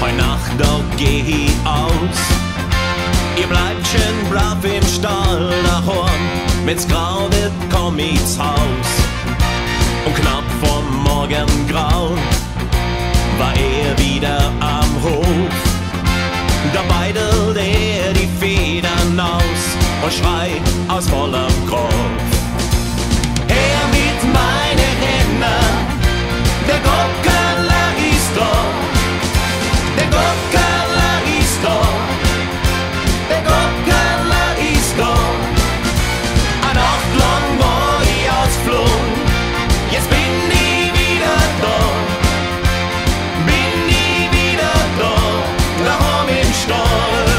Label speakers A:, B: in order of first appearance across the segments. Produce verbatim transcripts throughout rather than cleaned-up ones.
A: Heute Nacht, da geh ich aus. Ihr bleibt schön brav im Stall daheim. Wenn's grau wird, komm ich ins Haus. Und knapp vom Morgengrau war er wieder am Hof. Da beidelt er die Federn aus und schreit aus vollem Kopf: Her mit meine Hände, der Gockerler ist da, der Gockerler ist da, der Gockerler ist da. Eine Nacht lang war ich ausgeflogen, jetzt bin ich wieder da, bin ich wieder da, daheim im Stall.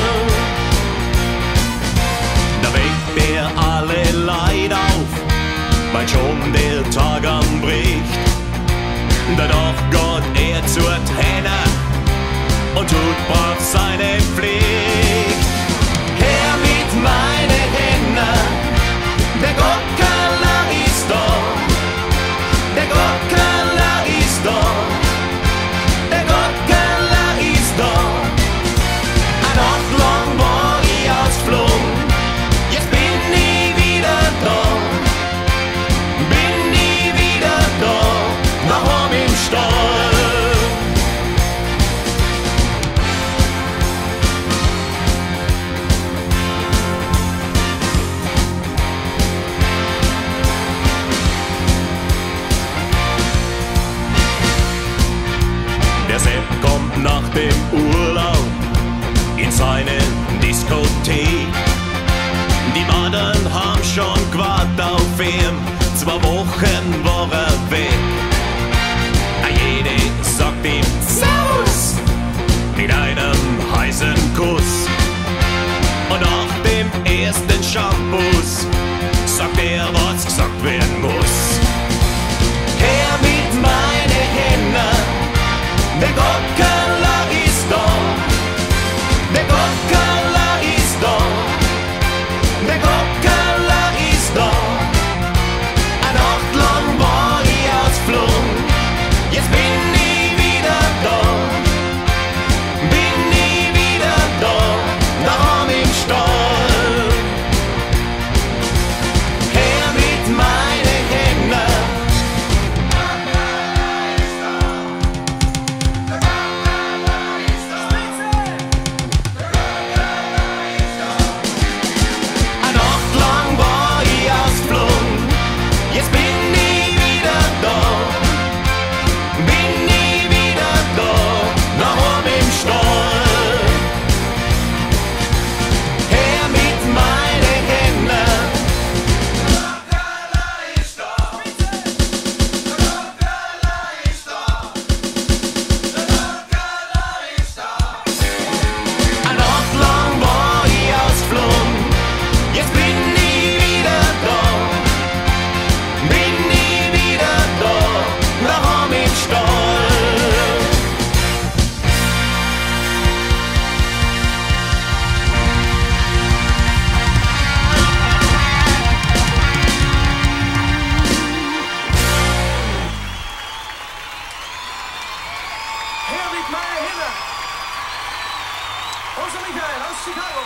A: Da weckt er alle Leid auf, weil schon der Tag anbricht. Danach geht er zur Tenne und tut brav seine Pflicht. Her mit meine Hände, der Gockerler ist da, der Gockerler ist da, der Gockerler ist da. Eine Nacht lang war ich ausgeflogen, jetzt bin ich wieder da, bin ich wieder da, daheim im Stall. Der Sepp kommt nach dem Urlaub in seine Diskothek. Die Madern haben schon gewartet auf ihn, zwei Wochen war er weg. Jede sagt ihm Servus mit einem heißen Kuss. Und nach dem ersten Shampoos sagt er, was gesagt werden muss. Her mit meine Hände, der Gockerler ist da, der Gockerler ist da, der Gockerler ist da. Eine Nacht lang war ich ausgeflogen, jetzt bin ich wieder da, bin ich wieder da, daheim im Stall. Her mit meine Hände, eine Nacht lang war ich ausgeflogen, jetzt bin ich wieder da, bin ich wieder da, daheim im Stall. Her mit meine Hände, der Gockerler ist da, der Gockerler ist da, der Gockerler ist da. Eine Nacht lang war ich ausgeflogen, jetzt bin ich wieder da, bin ich wieder da, daheim im Stall.
B: Her mit meine Hände. Unser Michael aus Chicago.